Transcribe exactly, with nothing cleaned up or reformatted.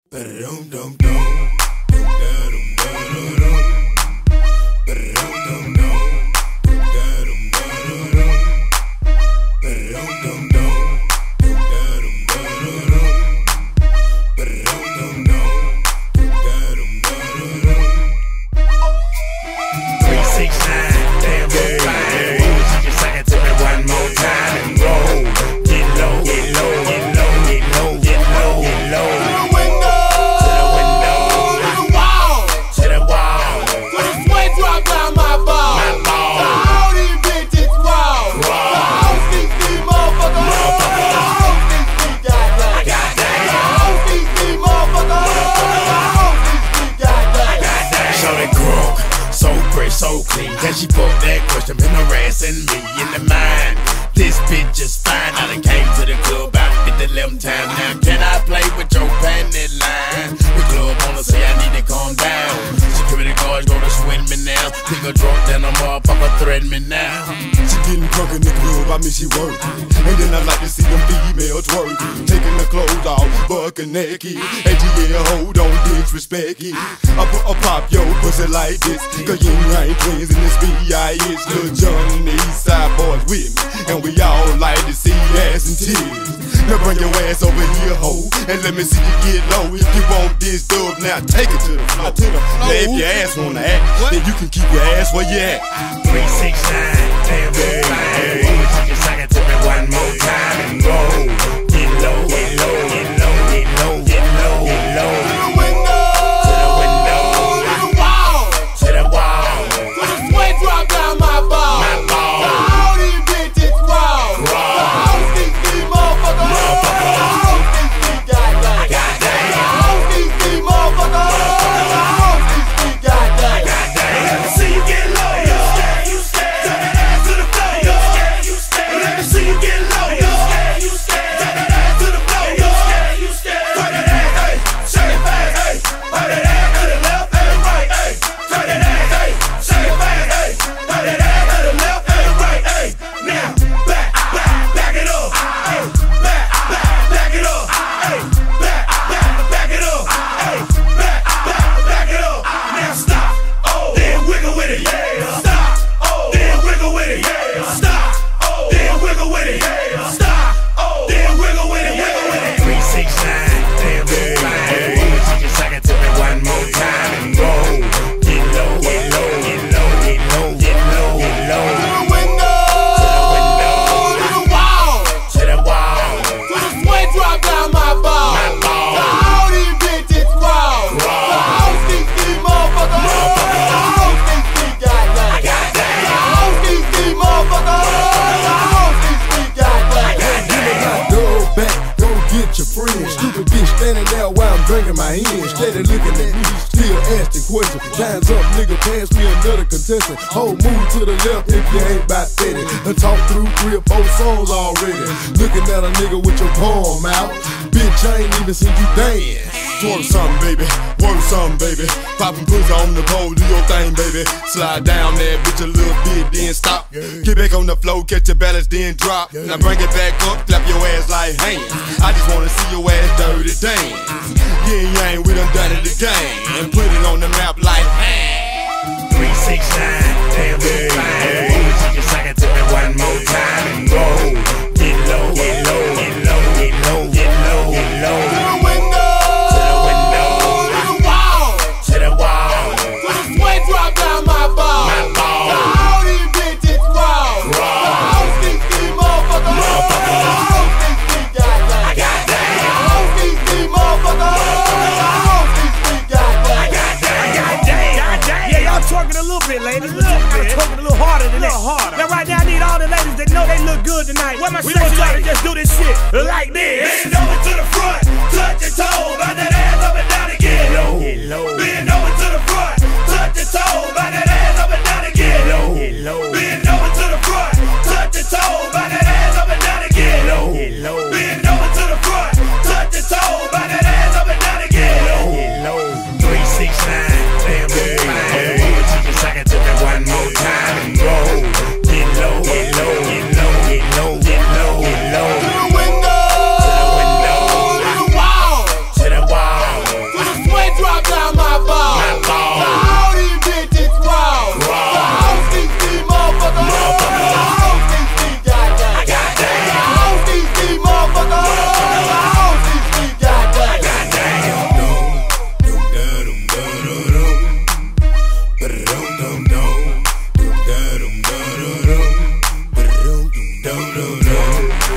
So clean, can she fuck that question? Been harassing me in the mind. This bitch is fine. I done came to the club about fifty eleven times. Now can I play with your panty line? The club wanna say I need to calm down. Security guards gonna swing me now. Pick a drunk, then a motherfucker threaten me now. She getting drunk in the club, I mean she working. And then I like to see them females twerking, taking the clothes off, bucking naked. And yeah, hold on, disrespect it. I put a pop your pussy like this, cause you ain't twins in this B I S. Lil Jon and the East Side boys with me, and we all like to see ass and tears. Now bring your ass over here, ho, and let me see you get low. If you want this dub, now take it to the floor. Now if your ass wanna act, then you can keep your ass where you at. Three, six, nine, damn, hey, hey. You can suck it to me one more time and go. Get low, get low, get low, get low, get low, get low. To the window, to the window, to the wall, to the wall, to the sweat drop down my ball. my ball. All these bitches raw. Raw. All these these motherfuckers. All these these goddamn. Goddamn. All these these motherfuckers. All these these goddamn. Goddamn. Let me see you get low, you scared, you scared. Turn that ass to the floor, you scared, you scared. Let me see you get low, you scared, you scared. Turn that ass to the floor, you scared, you scared. Turn that ass, hey, shake it fast, hey. Turn that ass to the left and right, hey. Turn that ass, hey, shake it fast, hey. Turn that ass to the left and right, hey. Now back, back, back it up, hey. Back, back, back it up, hey. Back, back, back it up, hey. Back, back, back it up. Now stop, oh, then wiggle with it, yeah. Stop, oh, then wiggle with it, yeah. Stop, oh, then wiggle with it, yeah. Stop, oh, then wiggle with it, wiggle with it. Three, six, nine, damn, hey, hey. You can suck it to me one more time and go. Get low, get low, get low, get low, get low, get low. To the window, to the wall, To the wall, to the sweat drop down my ball. my ball. All these bitches raw. All these these motherfuckers. All these these goddamn. Goddamn. All these these motherfuckers. All these these goddamn. Give me my dog back, go get your friend. Stupid bitch standing there while I'm drinking my hand. Steady looking at me, still asking questions. Time's up, nigga, pass me another contestant. Whole move to the left if you ain't about steady. Done talk through three or four songs already. Looking at a nigga with your palm out. Bitch, I ain't even seen you dance. Twerk something, baby. Work something, baby. Poppin' pussy on the pole, do your thing, baby. Slide down that bitch a little bit, then stop. Get back on the floor, catch your balance, then drop. Now bring it back up, clap your ass like hands. I just wanna see your ass dirty dance. Yeah, yang, we done done it again. And put it on the map like, man. Three, six, nine, damn, hey, hey. You can suck it to me one more time and go. Get low, get low, get low, get low, get low, get low. To the window, To the window, to the wall, to the wall, to the sweat drop down my ball. my ball. All these bitches raw. Raw. All these these motherfuckers. All these these goddamn. Goddamn. All these these motherfuckers. All these these goddamn. Goddamn. Yeah, y'all twerking a little bit, ladies. A little bit. Twerking a little harder than that. Harder. Now, right now, I need all the ladies that know they look good tonight. Where my we gonna try to just do this shit like this. Bend over to the front, touch your toes, bout that ass up and down again. Low, get low, Bend over to the front, touch your toes, bout that ass up and down again. low, get low, Bend over to the front, touch your toes, bout that ass up and down again. low, get low, Bend over to the front, touch your toes, bout that ass up and down again. low, get low. Three, six, nine, damn, hey, hey. You can suck it to me one more time and go. Get low, get low, get low, get low, get low, get low. To the window, To the window, to the wall, to the wall, up.